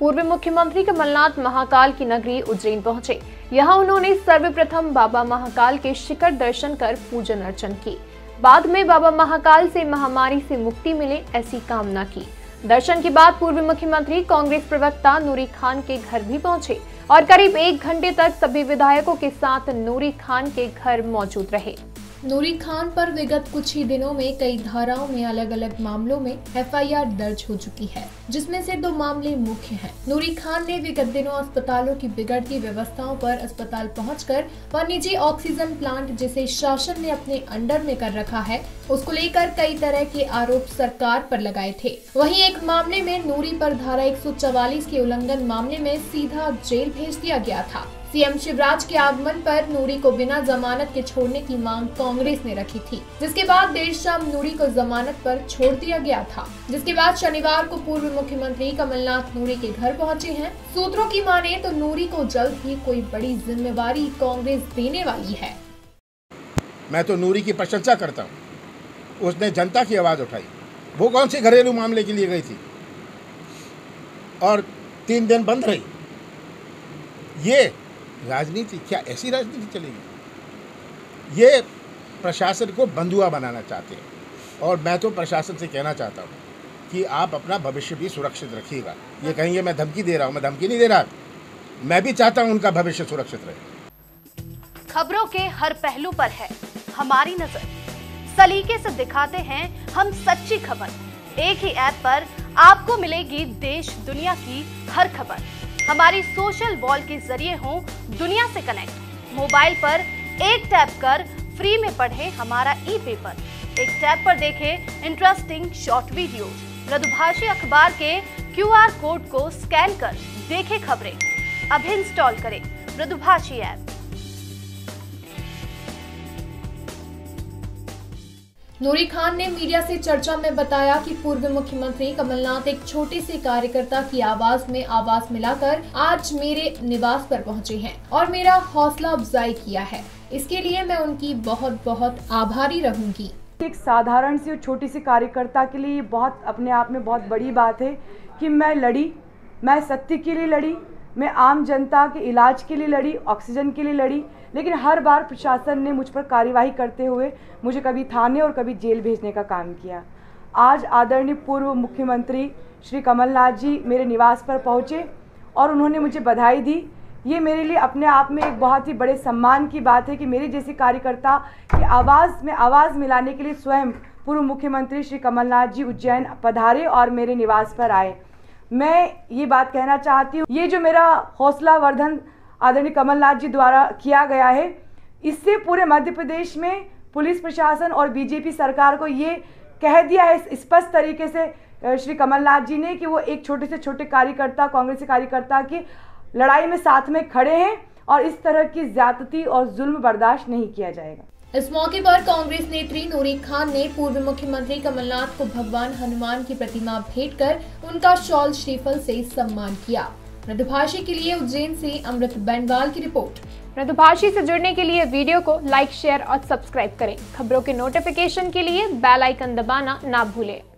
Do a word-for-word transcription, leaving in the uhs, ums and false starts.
पूर्व मुख्यमंत्री कमलनाथ महाकाल की नगरी उज्जैन पहुंचे। यहां उन्होंने सर्वप्रथम बाबा महाकाल के शिखर दर्शन कर पूजन अर्चन की। बाद में बाबा महाकाल से महामारी से मुक्ति मिले ऐसी कामना की। दर्शन के बाद पूर्व मुख्यमंत्री कांग्रेस प्रवक्ता नूरी खान के घर भी पहुंचे और करीब एक घंटे तक सभी विधायकों के साथ नूरी खान के घर मौजूद रहे। नूरी खान पर विगत कुछ ही दिनों में कई धाराओं में अलग अलग मामलों में एफ आई आर दर्ज हो चुकी है, जिसमें से दो मामले मुख्य हैं। नूरी खान ने विगत दिनों अस्पतालों की बिगड़ती व्यवस्थाओं पर अस्पताल पहुंचकर व निजी ऑक्सीजन प्लांट जिसे शासन ने अपने अंडर में कर रखा है, उसको लेकर कई तरह के आरोप सरकार पर लगाए थे। वहीं एक मामले में नूरी पर धारा एक सौ चवालीस के उल्लंघन मामले में सीधा जेल भेज दिया गया था। सीएम शिवराज के आगमन पर नूरी को बिना जमानत के छोड़ने की मांग कांग्रेस ने रखी थी, जिसके बाद देर शाम नूरी को जमानत पर छोड़ दिया गया था। जिसके बाद शनिवार को पूर्व मुख्यमंत्री कमलनाथ नूरी के घर पहुंचे हैं। सूत्रों की माने तो नूरी को जल्द ही कोई बड़ी जिम्मेवारी कांग्रेस देने वाली है। मैं तो नूरी की प्रशंसा करता हूँ, उसने जनता की आवाज उठाई। वो कौन से घरेलू मामले के लिए गई थी और तीन दिन बंद रही। ये राजनीति क्या ऐसी राजनीति चलेगी? ये प्रशासन को बंधुआ बनाना चाहते हैं और मैं तो प्रशासन से कहना चाहता हूँ कि आप अपना भविष्य भी सुरक्षित रखिएगा। ये कहेंगे मैं धमकी दे रहा हूँ, मैं धमकी नहीं दे रहा। मैं भी चाहता हूँ उनका भविष्य सुरक्षित रहे। खबरों के हर पहलू पर है हमारी नजर। सलीके से दिखाते हैं हम सच्ची खबर। एक ही ऐप पर आपको मिलेगी देश दुनिया की हर खबर। हमारी सोशल वॉल के जरिए हो दुनिया से कनेक्ट। मोबाइल पर एक टैप कर फ्री में पढ़ें हमारा ई पेपर। एक टैप पर देखें इंटरेस्टिंग शॉर्ट वीडियो। मृदुभाषी अखबार के क्यू आर कोड को स्कैन कर देखें खबरें। अभी इंस्टॉल करें मृदुभाषी ऐप। नूरी खान ने मीडिया से चर्चा में बताया कि पूर्व मुख्यमंत्री कमलनाथ एक छोटे से कार्यकर्ता की आवाज में आवाज मिलाकर आज मेरे निवास पर पहुंचे हैं और मेरा हौसला अफजाई किया है। इसके लिए मैं उनकी बहुत बहुत आभारी रहूंगी। एक साधारण सी और छोटी सी कार्यकर्ता के लिए बहुत अपने आप में बहुत बड़ी बात है कि मैं लड़ी, मैं सत्य के लिए लड़ी, मैं आम जनता के इलाज के लिए लड़ी, ऑक्सीजन के लिए लड़ी, लेकिन हर बार प्रशासन ने मुझ पर कार्यवाही करते हुए मुझे कभी थाने और कभी जेल भेजने का काम किया। आज आदरणीय पूर्व मुख्यमंत्री श्री कमलनाथ जी मेरे निवास पर पहुंचे और उन्होंने मुझे बधाई दी। ये मेरे लिए अपने आप में एक बहुत ही बड़े सम्मान की बात है कि मेरे जैसी कार्यकर्ता की आवाज़ में आवाज़ मिलाने के लिए स्वयं पूर्व मुख्यमंत्री श्री कमलनाथ जी उज्जैन पधारे और मेरे निवास पर आए। मैं ये बात कहना चाहती हूँ, ये जो मेरा हौसला वर्धन आदरणीय कमलनाथ जी द्वारा किया गया है, इससे पूरे मध्य प्रदेश में पुलिस प्रशासन और बीजेपी सरकार को ये कह दिया है स्पष्ट तरीके से श्री कमलनाथ जी ने कि वो एक छोटे से छोटे कार्यकर्ता, कांग्रेसी कार्यकर्ता की लड़ाई में साथ में खड़े हैं और इस तरह की ज्यादती और जुल्म बर्दाश्त नहीं किया जाएगा। इस मौके पर कांग्रेस नेत्री नूरी खान ने पूर्व मुख्यमंत्री कमलनाथ को भगवान हनुमान की प्रतिमा भेंट कर उनका शॉल श्रीफल से सम्मान किया। मृदुभाषी के लिए उज्जैन से अमृत बेनवाल की रिपोर्ट। मृदुभाषी से जुड़ने के लिए वीडियो को लाइक, शेयर और सब्सक्राइब करें। खबरों के नोटिफिकेशन के लिए बेल आइकन दबाना ना भूलें।